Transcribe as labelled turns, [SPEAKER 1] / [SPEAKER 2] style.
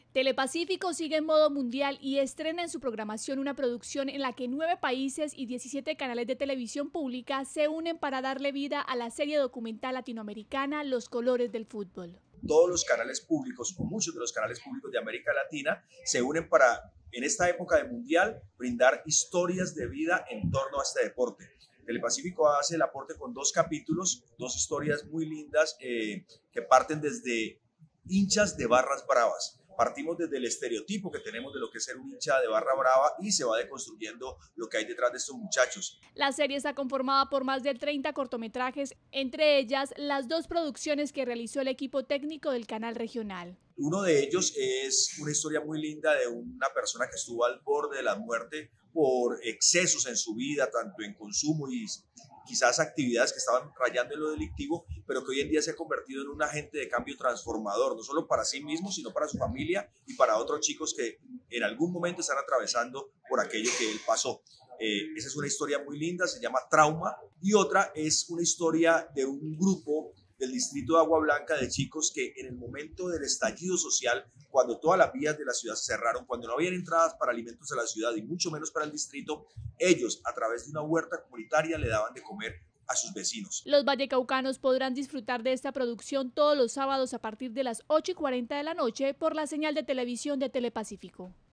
[SPEAKER 1] Telepacífico sigue en modo mundial y estrena en su programación una producción en la que 9 países y 17 canales de televisión pública se unen para darle vida a la serie documental latinoamericana Los colores del fútbol.
[SPEAKER 2] Todos los canales públicos o muchos de los canales públicos de América Latina se unen para, en esta época de mundial, brindar historias de vida en torno a este deporte. Telepacífico hace el aporte con 2 capítulos, 2 historias muy lindas que parten desde hinchas de barras bravas. Partimos desde el estereotipo que tenemos de lo que es ser un hincha de barra brava y se va deconstruyendo lo que hay detrás de estos muchachos.
[SPEAKER 1] La serie está conformada por más de 30 cortometrajes, entre ellas las 2 producciones que realizó el equipo técnico del canal regional.
[SPEAKER 2] Uno de ellos es una historia muy linda de una persona que estuvo al borde de la muerte por excesos en su vida, tanto en consumo y quizás actividades que estaban rayando en lo delictivo, pero que hoy en día se ha convertido en un agente de cambio transformador, no solo para sí mismo, sino para su familia y para otros chicos que en algún momento están atravesando por aquello que él pasó. Esa es una historia muy linda, se llama Trauma, y otra es una historia de un grupo del distrito de Agua Blanca de chicos que en el momento del estallido social, cuando todas las vías de la ciudad se cerraron, cuando no habían entradas para alimentos a la ciudad y mucho menos para el distrito, ellos a través de una huerta comunitaria le daban de comer a sus vecinos.
[SPEAKER 1] Los vallecaucanos podrán disfrutar de esta producción todos los sábados a partir de las 8:40 de la noche por la señal de televisión de Telepacífico.